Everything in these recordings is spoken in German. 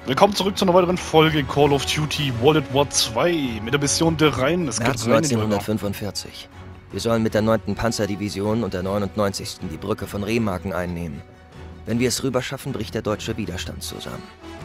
Willkommen zurück zu einer weiteren Folge Call of Duty World at War 2 mit der Mission der Rhein. Es März 1945. Wir sollen mit der 9. Panzerdivision und der 99. die Brücke von Remagen einnehmen. Wenn wir es rüberschaffen, bricht der deutsche Widerstand zusammen.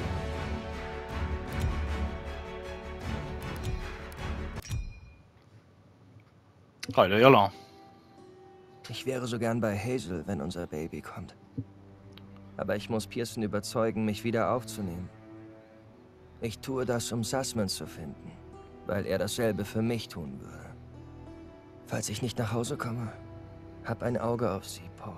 Hi, der Jalla. Ich wäre so gern bei Hazel, wenn unser Baby kommt. Aber ich muss Pearson überzeugen, mich wieder aufzunehmen. Ich tue das, um Sussman zu finden, weil er dasselbe für mich tun würde. Falls ich nicht nach Hause komme, hab ein Auge auf sie, Paul.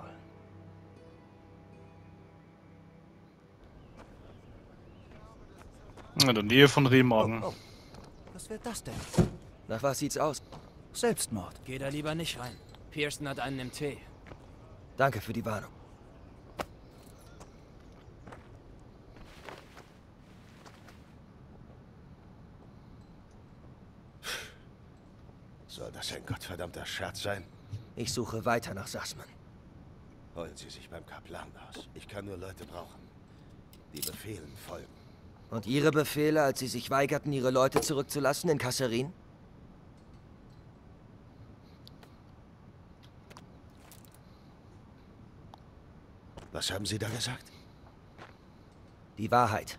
In der Nähe von Remagen. Oh. Was wird das denn? Nach was sieht's aus? Selbstmord. Geh da lieber nicht rein. Pearson hat einen im Tee. Danke für die Warnung. Soll das ein gottverdammter Scherz sein? Ich suche weiter nach Sussman. Holen Sie sich beim Kaplan aus. Ich kann nur Leute brauchen, die Befehlen folgen. Und Ihre Befehle, als Sie sich weigerten, Ihre Leute zurückzulassen in Kasserine? Was haben Sie da gesagt? Die Wahrheit.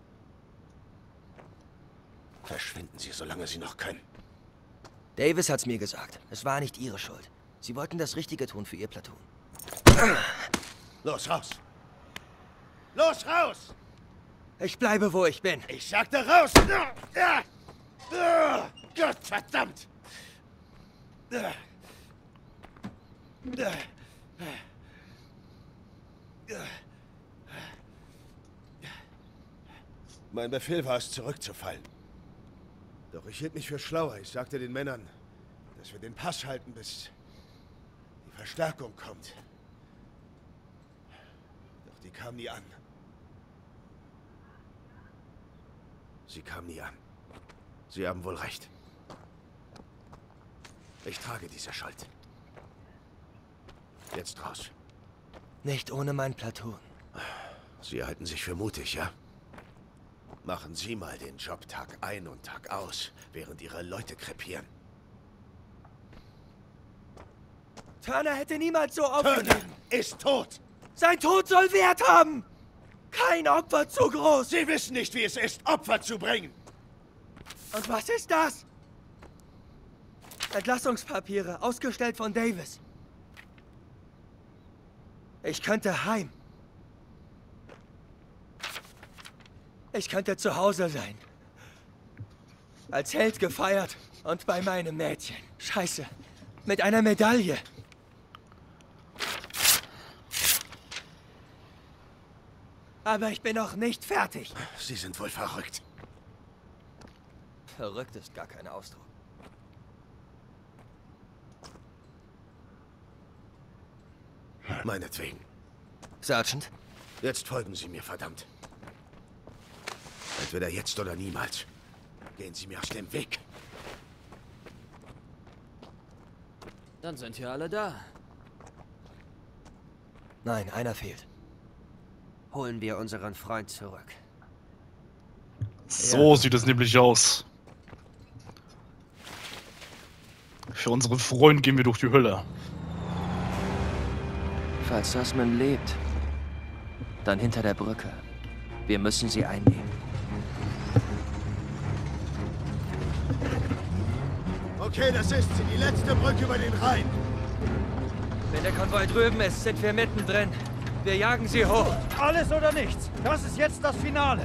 Verschwinden Sie, solange Sie noch können. Davis hat's mir gesagt. Es war nicht Ihre Schuld. Sie wollten das Richtige tun für Ihr Platoon. Los, raus! Los, raus! Ich bleibe, wo ich bin. Ich sagte raus! Gott verdammt! Mein Befehl war es, zurückzufallen. Doch ich hielt mich für schlauer. Ich sagte den Männern, dass wir den Pass halten, bis die Verstärkung kommt. Doch die kam nie an. Sie kam nie an. Sie haben wohl recht. Ich trage diese Schuld. Jetzt raus. Nicht ohne mein Platoon. Sie halten sich für mutig, ja? Machen Sie mal den Job Tag ein und Tag aus, während Ihre Leute krepieren. Turner hätte niemals so aufgegeben. Turner ist tot! Sein Tod soll Wert haben! Kein Opfer zu groß! Sie wissen nicht, wie es ist, Opfer zu bringen! Und was ist das? Entlassungspapiere, ausgestellt von Davis. Ich könnte heim. Ich könnte zu Hause sein. Als Held gefeiert und bei meinem Mädchen. Scheiße. Mit einer Medaille. Aber ich bin noch nicht fertig. Sie sind wohl verrückt. Verrückt ist gar kein Ausdruck. Meinetwegen. Sergeant? Jetzt folgen Sie mir, verdammt. Entweder jetzt oder niemals. Gehen Sie mir aus dem Weg. Dann sind wir alle da. Nein, einer fehlt. Holen wir unseren Freund zurück. So sieht es nämlich aus. Für unseren Freund gehen wir durch die Hölle. Falls Sussman lebt, dann hinter der Brücke. Wir müssen sie einnehmen. Okay, das ist sie. Die letzte Brücke über den Rhein. Wenn der Konvoi drüben ist, sind wir mittendrin. Wir jagen sie hoch. Alles oder nichts. Das ist jetzt das Finale.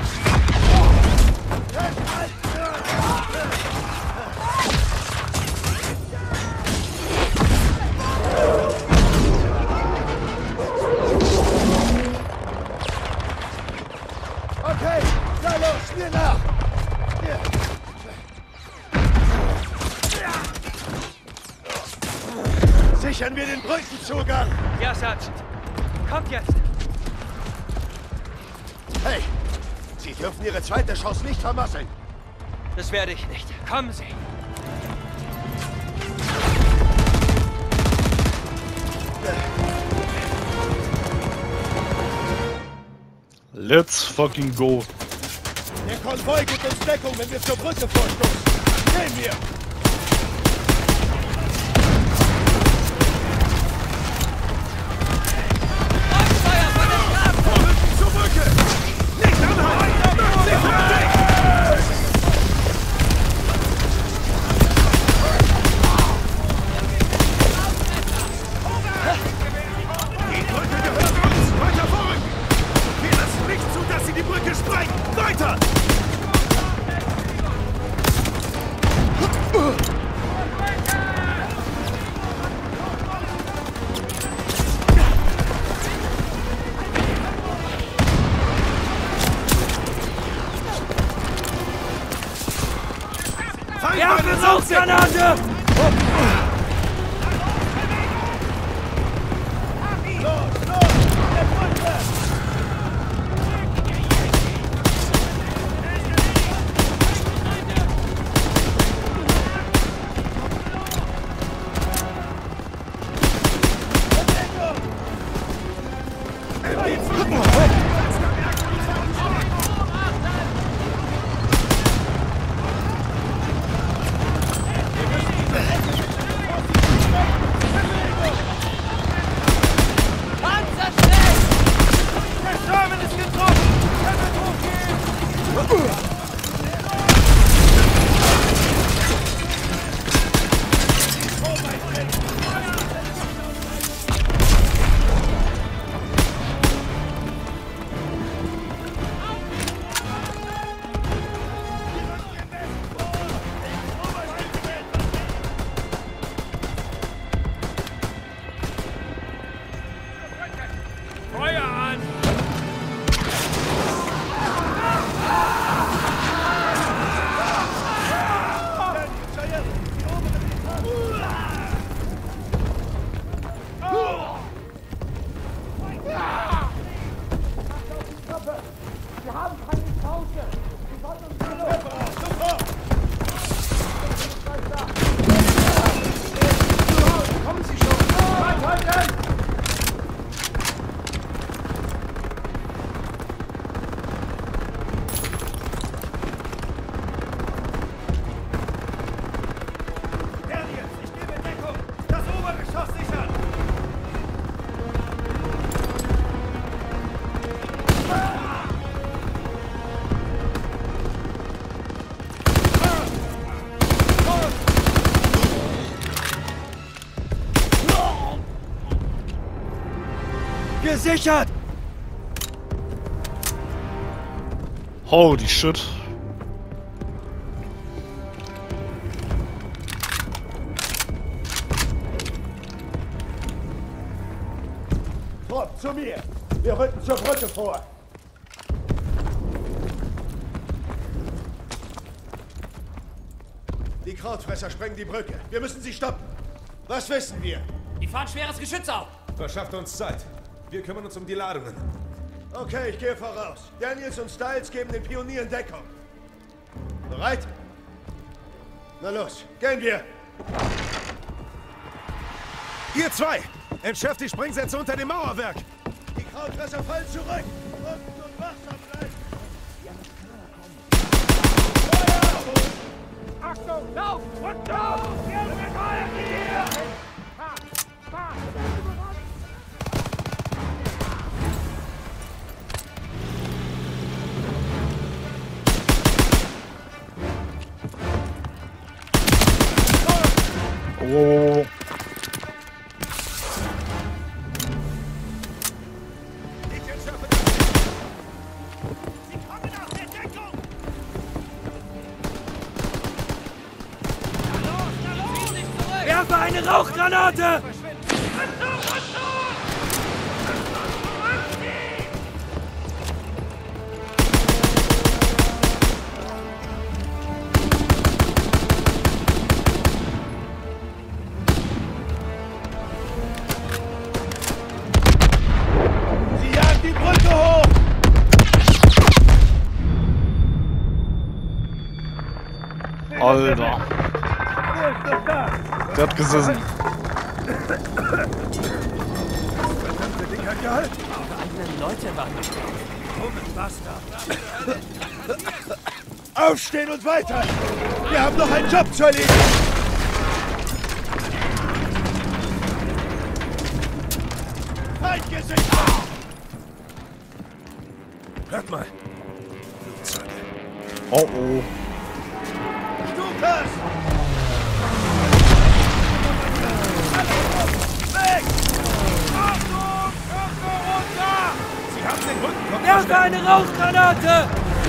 Okay, na los, mir nach. Sichern wir den Brückenzugang. Ja, Sergeant. Kommt jetzt. Hey, Sie dürfen Ihre zweite Chance nicht vermasseln. Das werde ich nicht. Kommen Sie. Let's fucking go. Der Konvoi gibt uns Deckung, wenn wir zur Brücke vorstoßen. Nehmen wir! Zur Brücke! Nicht anhalten! Sie verdeckt! Die Brücke gehört uns! Weiter vorrücken! Wir lassen nicht zu, dass sie die Brücke sprengen! Weiter! Werfe Rauchgranate! Gesichert! Holy shit. Trupp, zu mir! Wir rücken zur Brücke vor! Die Krautfresser sprengen die Brücke. Wir müssen sie stoppen. Was wissen wir? Die fahren schweres Geschütz auf. Verschafft uns Zeit. Wir kümmern uns um die Ladungen. Okay, ich gehe voraus. Daniels und Styles geben den Pionieren Deckung. Bereit? Na los, gehen wir! Ihr zwei! Entschärft die Sprengsätze unter dem Mauerwerk! Die Krautfresser fallen zurück! Rücken und wachsam bleiben! Achtung, lauf! Und lauf! Wir befreien hier! Oh. Sie kommen aus der Deckung! Werfe eine Rauchgranate! Sie jagen die Brücke hoch! Alter. Der hat gesessen. Verdammte dicker Kerl! Eure eigenen Leute waren gestorben. Bastard! Aufstehen und weiter! Wir haben noch einen Job zu erledigen! Feindgesicht! Hört mal. Oh oh. Lukas! Weg! Achtung! Köpfe runter! Sie haben den Rücken. Werfe eine Rauchgranate!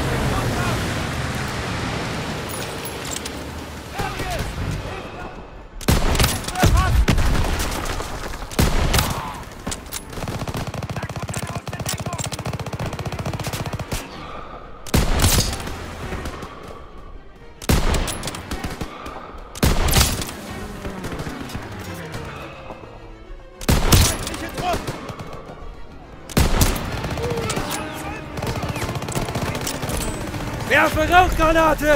Werfe Rauchgranate!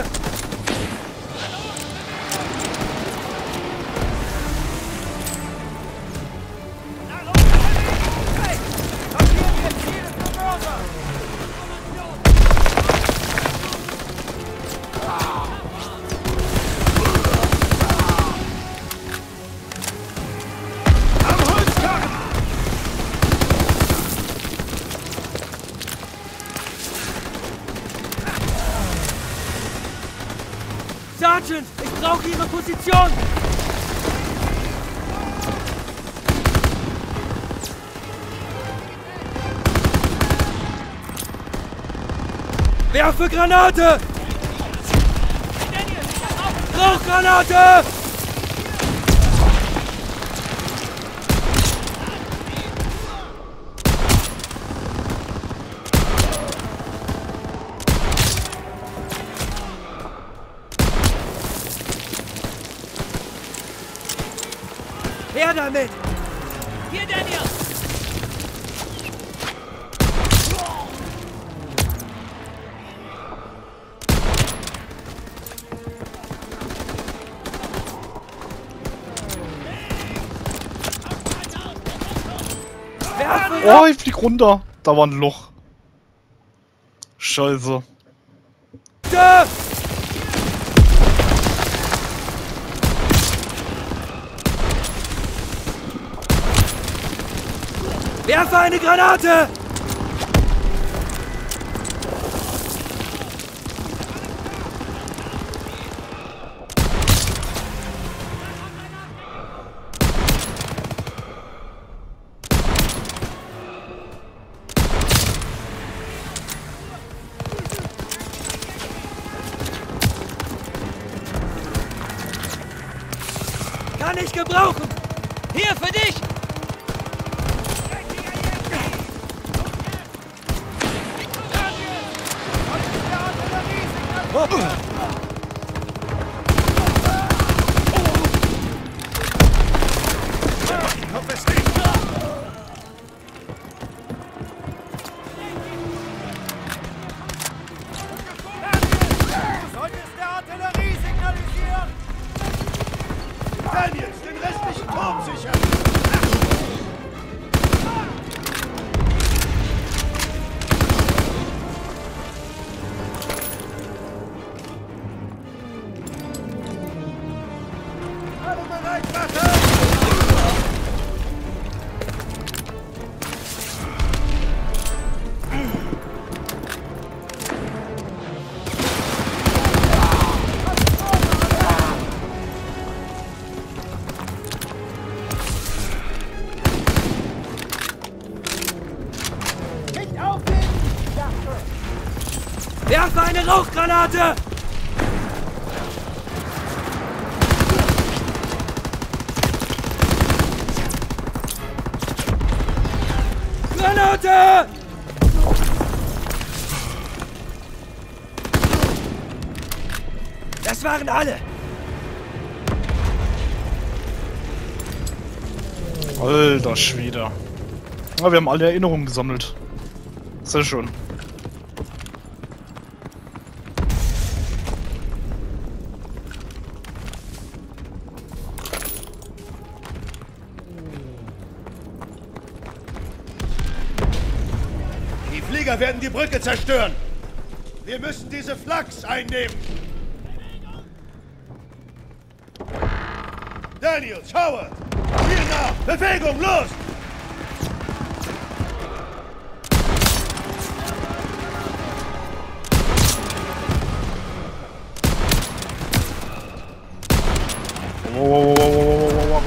Sergeant, ich brauche Ihre Position! Werfe Granate! Rauchgranate! Her damit! Hier, Daniel! Oh, ich flieg runter. Da war ein Loch. Scheiße. Werfe eine Granate! Kann ich gebrauchen! Hier für dich! Solltest der Artillerie signalisieren! Daniels, den restlichen Turm sichern! Alle bereit machen! Werfe eine Rauchgranate! Granate! Das waren alle! Alter Schwede. Ja, wir haben alle Erinnerungen gesammelt. Sehr schön. Die Flieger werden die Brücke zerstören! Wir müssen diese Flaks einnehmen! Daniels, Howard! Hier nach! Bewegung, los! Wow.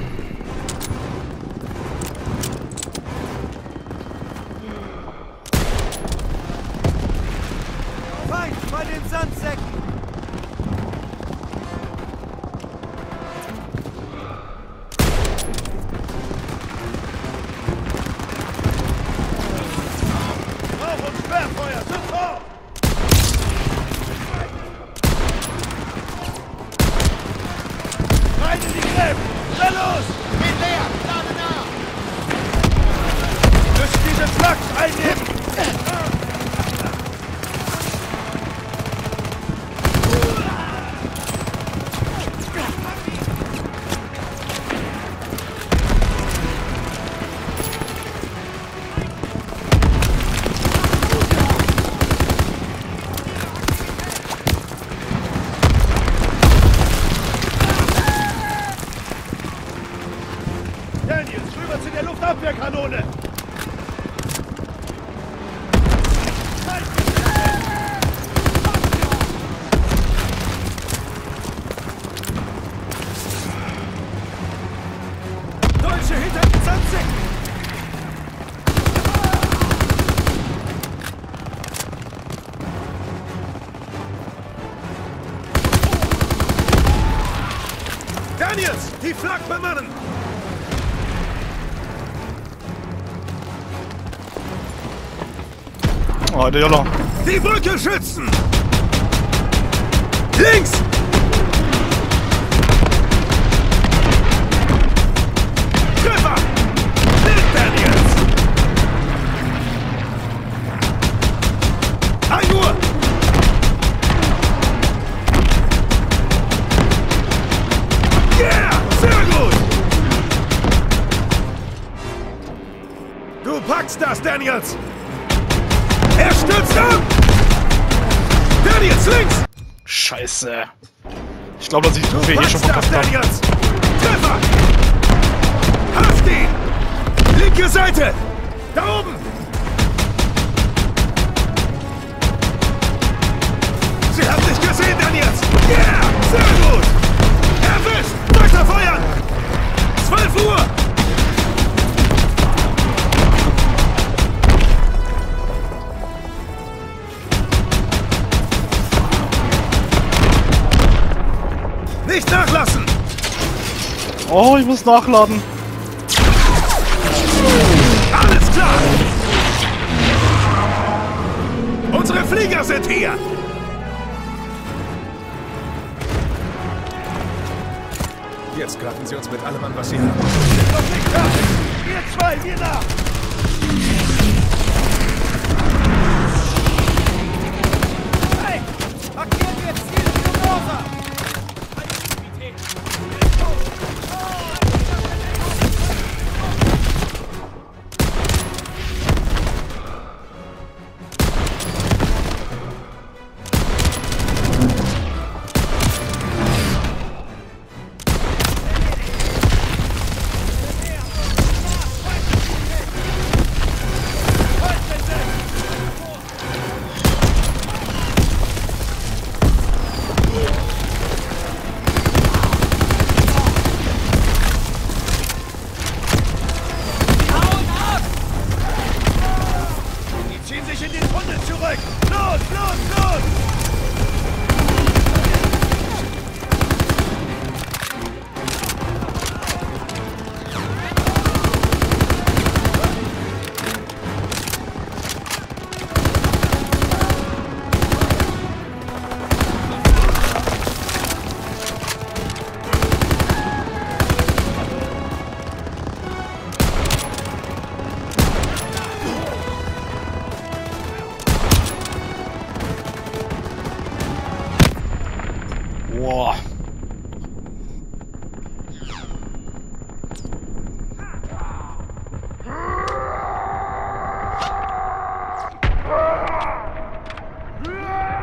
Feind bei den Sandsäcken! Rauch- und Sperrfeuer, sofort! Rein in die Gräben! Na los! Geht leer! Lade nach! Wir müssen diese Flaks einnehmen! Daniels, rüber zu der Luftabwehrkanone! Deutsche hinter den Sandsäcken! Daniels, die Flak bemannen! Oh, der Jolla. Die Brücke schützen! Links! Treffer! Wild Daniels! 1 Uhr! Yeah! Sehr gut! Du packst das, Daniels! Er stürzt ab! Daniels, links! Scheiße. Ich glaube, dass ich die Du Trophäe hier schon packst das, verkackt habe. Daniels! Treffer! Haft ihn! Linke Seite! Da oben! Sie haben dich gesehen, Daniels! Yeah! Sehr gut! Erwischt! Weiter feuern! 12 Uhr! Nicht nachlassen! Oh, ich muss nachladen. Alles klar! Unsere Flieger sind hier! Jetzt greifen sie uns mit allem an, was sie haben. Noch nicht fertig! Wir zwei, wir nach! Hey! Markieren wir Ziel für Rosa!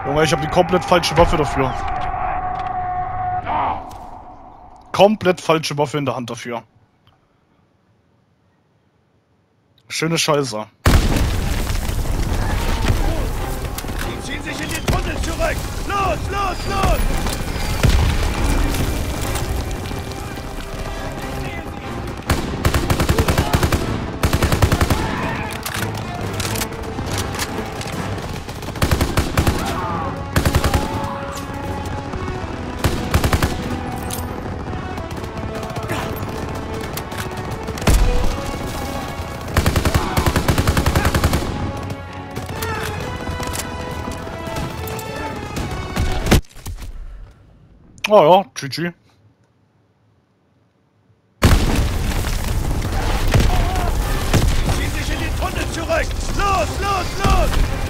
Junge, ich habe die komplett falsche Waffe dafür. Komplett falsche Waffe in der Hand dafür. Schöne Scheiße. Die ziehen sich in den Tunnel zurück! Los, los, los! Oh ja, GG. Ziehen sich in den Tunnel zurück! Los, los, los!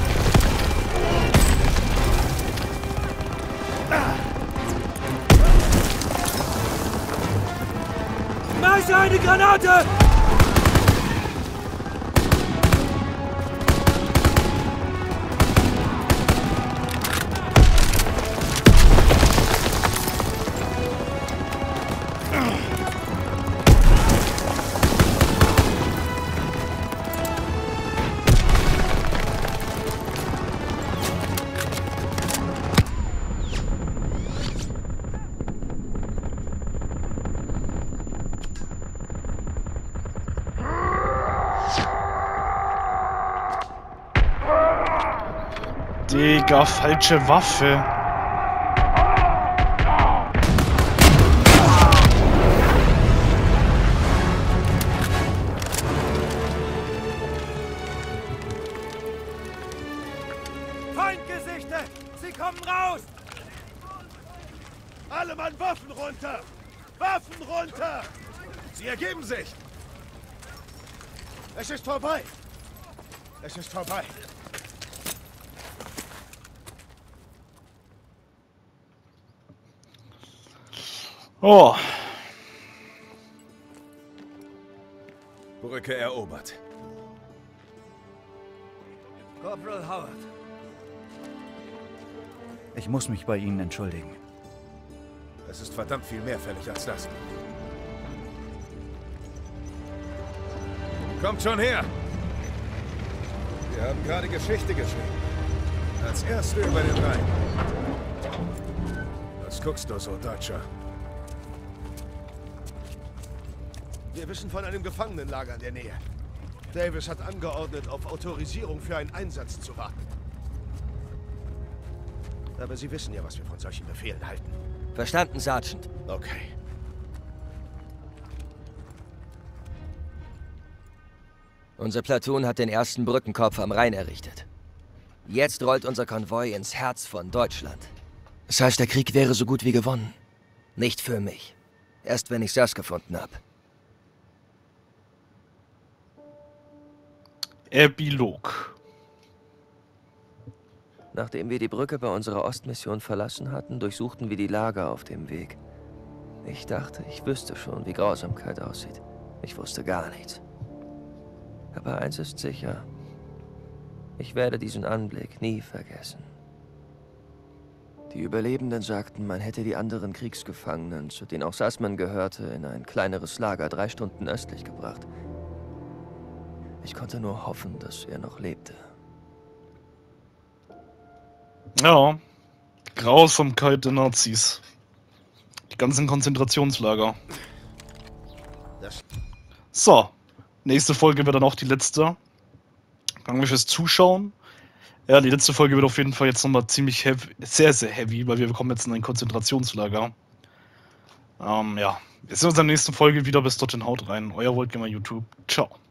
Schmeiße eine Granate! Digga, falsche Waffe. Feindgesichte! Sie kommen raus! Alle Mann, Waffen runter! Waffen runter! Sie ergeben sich! Es ist vorbei! Es ist vorbei! Oh. Brücke erobert. Corporal Howard. Ich muss mich bei Ihnen entschuldigen. Es ist verdammt viel mehr fällig als das. Kommt schon her! Wir haben gerade Geschichte geschrieben. Als Erste über den Rhein. Was guckst du so, Deutscher? Wir wissen von einem Gefangenenlager in der Nähe. Davis hat angeordnet, auf Autorisierung für einen Einsatz zu warten. Aber Sie wissen ja, was wir von solchen Befehlen halten. Verstanden, Sergeant. Okay. Unser Platoon hat den ersten Brückenkopf am Rhein errichtet. Jetzt rollt unser Konvoi ins Herz von Deutschland. Das heißt, der Krieg wäre so gut wie gewonnen. Nicht für mich. Erst wenn ich das gefunden habe. Epilog. Nachdem wir die Brücke bei unserer Ostmission verlassen hatten, durchsuchten wir die Lager auf dem Weg. Ich dachte, ich wüsste schon, wie Grausamkeit aussieht. Ich wusste gar nichts. Aber eins ist sicher. Ich werde diesen Anblick nie vergessen. Die Überlebenden sagten, man hätte die anderen Kriegsgefangenen, zu denen auch Sussman gehörte, in ein kleineres Lager 3 Stunden östlich gebracht. Ich konnte nur hoffen, dass er noch lebte. Ja. Grausamkeit der Nazis. Die ganzen Konzentrationslager. So. Nächste Folge wird dann auch die letzte. Danke fürs Zuschauen. Ja, die letzte Folge wird auf jeden Fall jetzt nochmal ziemlich heavy, sehr, sehr heavy, weil wir kommen jetzt in ein Konzentrationslager. Ja. Wir sehen uns in der nächsten Folge wieder. Bis dorthin, haut rein. Euer Woltgamer YouTube. Ciao.